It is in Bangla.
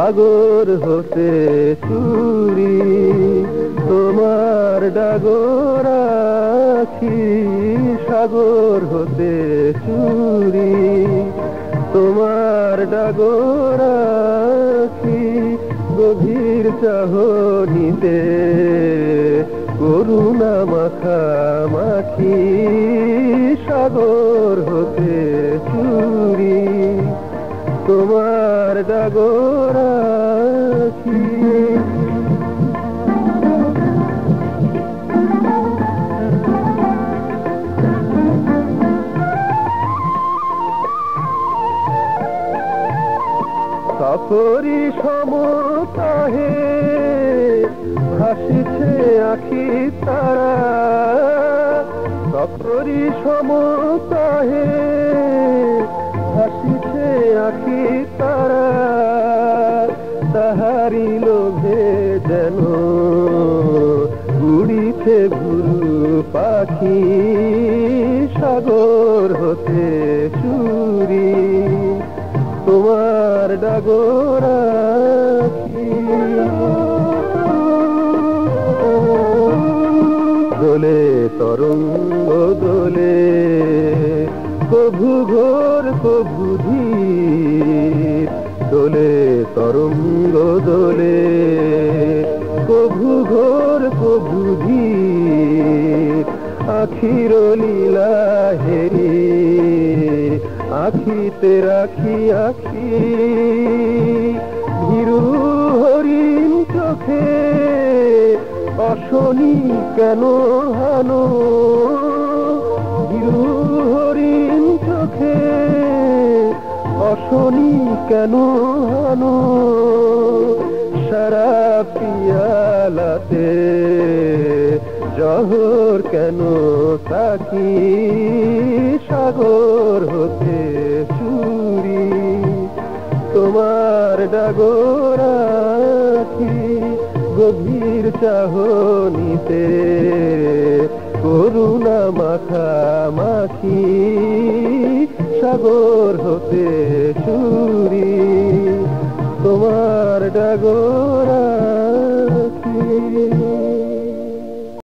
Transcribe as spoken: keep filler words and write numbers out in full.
সাগর হতে চুরি তোমার ডাগর আখি সাগর হতে চুরি তোমার ডাগর আখি গভীর চাহনিতে করুণা মাখামাখি সাগর হতে চুরি তোমার ডাগর আখি সফরি সমতাহে ভাসিছে আখি তারা সফরি সমতাহে ভাসিছে আখি তারা তাহারি লোভে যেন উড়িছে ভুরু পাখি সাগর হতে চুরি তোমার ডাগর আখি দোলে তরঙ্গ দোলে কভু ঘোর কভু ধীর দোলে তরঙ্গ দোলে কভু ঘোর কভু ধীর আখির লীলা হেরি আখিতে রাখি আখি ভীরু হরিণ চোখে অশনি কেন হানো ভীরু হরিণ চোখে অশনি কেন হানো সারা পিয়ালাতে জহর কেন তাকি সাগর হতে চুরি তোমার ডাগর আখি গভীর চাহনিতে করুণা মাখামাখি সাগর হতে চুরি তোমার ডাগর